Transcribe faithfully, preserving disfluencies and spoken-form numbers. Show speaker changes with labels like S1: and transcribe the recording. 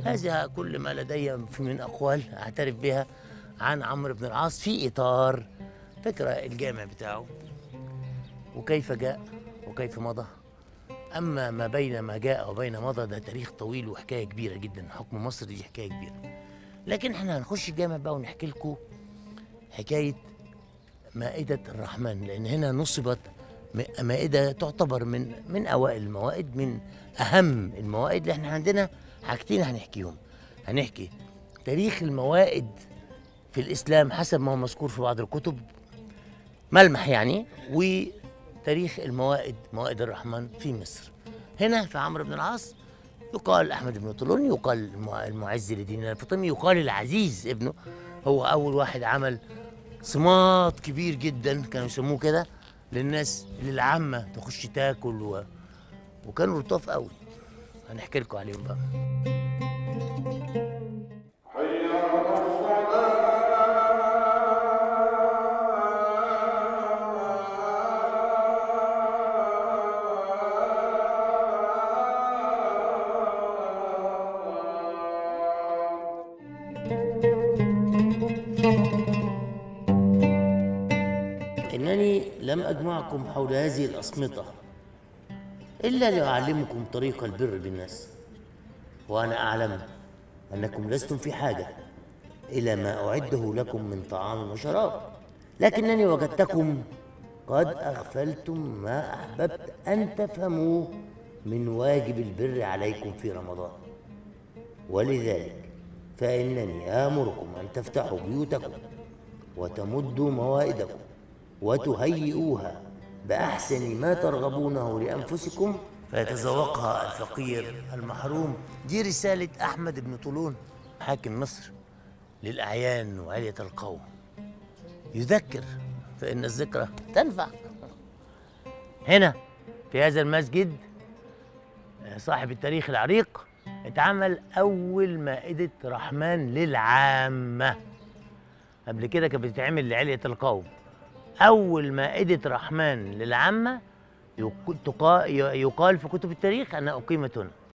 S1: هذا كل ما لدي من أقوال أعترف بها عن عمرو بن العاص في إطار فكرة الجامع بتاعه وكيف جاء وكيف مضى. أما ما بين ما جاء وبين مضى ده تاريخ طويل وحكاية كبيرة جدا. حكم مصر دي حكاية كبيرة، لكن احنا هنخش الجامع بقى ونحكي لكم حكاية مائدة الرحمن، لأن هنا نصبت مائدة تعتبر من من أوائل الموائد، من أهم الموائد اللي احنا عندنا. حاجتين هنحكيهم، هنحكي تاريخ الموائد في الإسلام حسب ما هو مذكور في بعض الكتب، ملمح يعني، وتاريخ الموائد موائد الرحمن في مصر. هنا في عمرو بن العاص يقال أحمد بن طولون، يقال المعز لدين الله الفاطمي، يقال العزيز ابنه هو أول واحد عمل صمات كبير جدا، كانوا يسموه كده للناس للعامة تخش تاكل و... وكانوا لطاف قوي. هنحكي لكم عليهم بقى. إنني لم أجمعكم حول هذه الأصمتة إلا لأعلمكم طريق البر بالناس، وأنا أعلم أنكم لستم في حاجة إلى ما أعده لكم من طعام وشراب، لكنني وجدتكم قد أغفلتم ما أحببت أن تفهموه من واجب البر عليكم في رمضان. ولذلك فإنني آمركم أن تفتحوا بيوتكم وتمدوا موائدكم وتهيئوها بأحسن ما ترغبونه لأنفسكم فيتذوقها الفقير المحروم. دي رسالة أحمد بن طولون حاكم مصر للأعيان وعلية القوم، يذكر فإن الذكرى تنفع. هنا في هذا المسجد صاحب التاريخ العريق اتعمل أول مائدة رحمن للعامة. قبل كده كانت بتتعمل لعلية القوم. أول مائدة رحمن للعامة يقال في كتب التاريخ أنها أقيمت هنا.